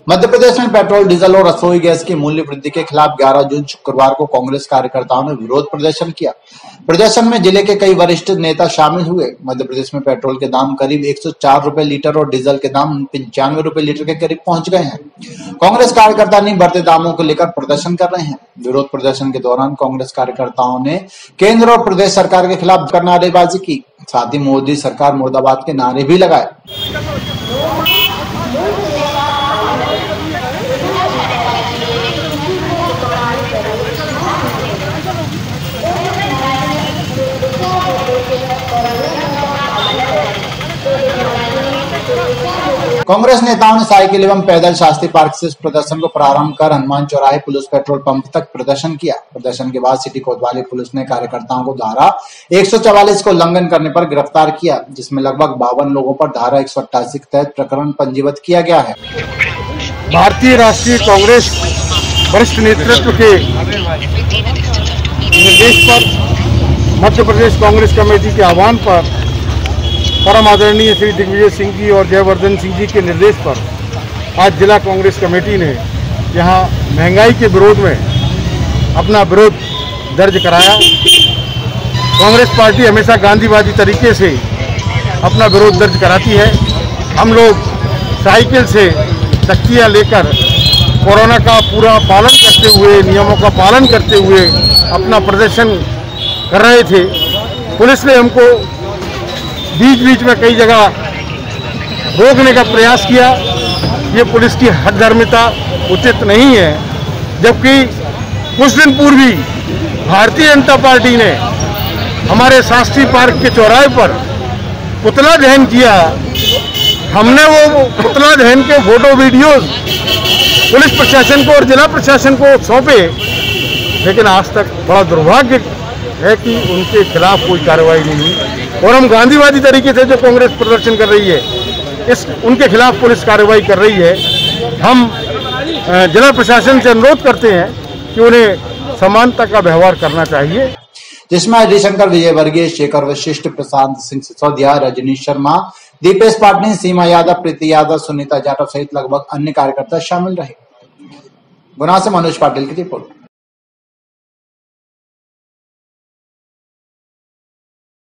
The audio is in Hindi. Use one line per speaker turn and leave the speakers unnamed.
मध्य प्रदेश में पेट्रोल, डीजल और रसोई गैस की मूल्य वृद्धि के खिलाफ 11 जून शुक्रवार को कांग्रेस कार्यकर्ताओं ने विरोध प्रदर्शन किया। प्रदर्शन में जिले के कई वरिष्ठ नेता शामिल हुए। मध्य प्रदेश में पेट्रोल के दाम करीब 104 रुपए लीटर और डीजल के दाम 95 रुपए लीटर के करीब पहुंच गए हैं। कांग्रेस कार्यकर्ता नहीं बढ़ते दामों को लेकर प्रदर्शन कर रहे हैं। विरोध प्रदर्शन के दौरान कांग्रेस कार्यकर्ताओं ने केंद्र और प्रदेश सरकार के खिलाफ नारेबाजी की, साथ ही मोदी सरकार मुर्दाबाद के नारे भी लगाए। कांग्रेस नेताओं ने साइकिल एवं पैदल शास्त्री पार्क से इस प्रदर्शन को प्रारंभ कर हनुमान चौराहे पुलिस पेट्रोल पंप तक प्रदर्शन किया। प्रदर्शन के बाद सिटी कोतवाली पुलिस ने कार्यकर्ताओं को धारा 144 को उल्लंघन करने पर गिरफ्तार किया, जिसमें लगभग 52 लोगों पर धारा 188 के तहत प्रकरण पंजीबद्ध किया गया है।
भारतीय राष्ट्रीय कांग्रेस वरिष्ठ नेतृत्व के निर्देश पर मध्य प्रदेश कांग्रेस कमेटी के आह्वान पर परम आदरणीय श्री दिग्विजय सिंह जी और जयवर्धन सिंह जी के निर्देश पर आज जिला कांग्रेस कमेटी ने यहां महंगाई के विरोध में अपना विरोध दर्ज कराया। कांग्रेस पार्टी हमेशा गांधीवादी तरीके से अपना विरोध दर्ज कराती है। हम लोग साइकिल से तख्तियां लेकर कोरोना का पूरा पालन करते हुए, नियमों का पालन करते हुए अपना प्रदर्शन कर रहे थे। पुलिस ने हमको बीच बीच में कई जगह रोकने का प्रयास किया। ये पुलिस की हठधर्मिता उचित नहीं है। जबकि कुछ दिन पूर्व ही भारतीय जनता पार्टी ने हमारे शास्त्री पार्क के चौराहे पर पुतला दहन किया। हमने वो पुतला दहन के फोटो वीडियोस पुलिस प्रशासन को और जिला प्रशासन को सौंपे, लेकिन आज तक बड़ा दुर्भाग्य है कि उनके खिलाफ कोई कार्रवाई नहीं हुई। और हम गांधीवादी तरीके से जो कांग्रेस प्रदर्शन कर रही है, उनके खिलाफ पुलिस कार्रवाई कर रही है। हम जिला प्रशासन से अनुरोध करते हैं कि उन्हें समानता का व्यवहार करना चाहिए।
जिसमें हरिशंकर, विजय वर्गीय, शेखर वशिष्ठ, प्रशांत सिंह सिसोदिया, रजनीश शर्मा, दीपेश पाटनी, सीमा यादव, प्रीति यादव, सुनीता जाटव सहित लगभग अन्य कार्यकर्ता शामिल रहे। गुना से मनोज पाटिल की रिपोर्ट।